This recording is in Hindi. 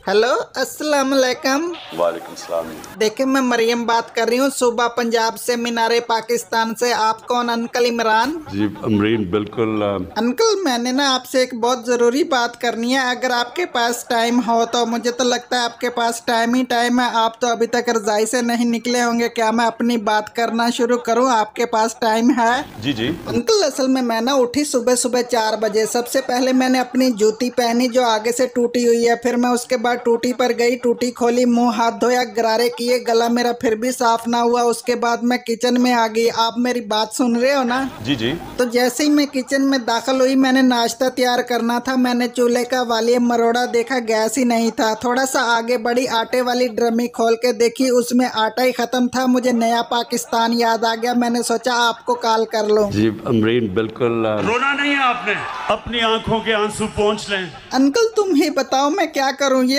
हेलो, अस्सलाम वालेकुम। वालेकुम सलाम। देखिए, मैं मरियम बात कर रही हूँ सुबह पंजाब से, मीनारे पाकिस्तान से। आप कौन? अंकल इमरान? जी अमरीन, बिल्कुल। अंकल, मैंने ना आपसे एक बहुत ज़रूरी बात करनी है, अगर आपके पास टाइम हो तो। मुझे तो लगता है आपके पास टाइम ही टाइम है, आप तो अभी तक रज़ाई से नहीं निकले होंगे। क्या मैं अपनी बात करना शुरू करूँ? आपके पास टाइम है? जी जी। अंकल, असल में मैं ना उठी सुबह सुबह 4 बजे। सबसे पहले मैंने अपनी जूती पहनी जो आगे से टूटी हुई है, फिर मैं उसके बाद टूटी पर गई, टूटी खोली, मुंह हाथ धोया, गरारे किए, गला मेरा फिर भी साफ ना हुआ। उसके बाद मैं किचन में आ गई। आप मेरी बात सुन रहे हो ना? जी जी। तो जैसे ही मैं किचन में दाखिल हुई, मैंने नाश्ता तैयार करना था। मैंने चूल्हे का वॉल्यूम मरोड़ा, देखा गैस ही नहीं था। थोड़ा सा आगे बढ़ी, आटे वाली ड्रमी खोल के देखी, उसमें आटा ही खत्म था। मुझे नया पाकिस्तान याद आ गया, मैंने सोचा आपको कॉल कर लूं। जी अमरीन, बिल्कुल। रोना नहीं है आपने, अपनी आंखों के आंसू पोंछ लें। अंकल, तुम ही बताओ मैं क्या करूं? ये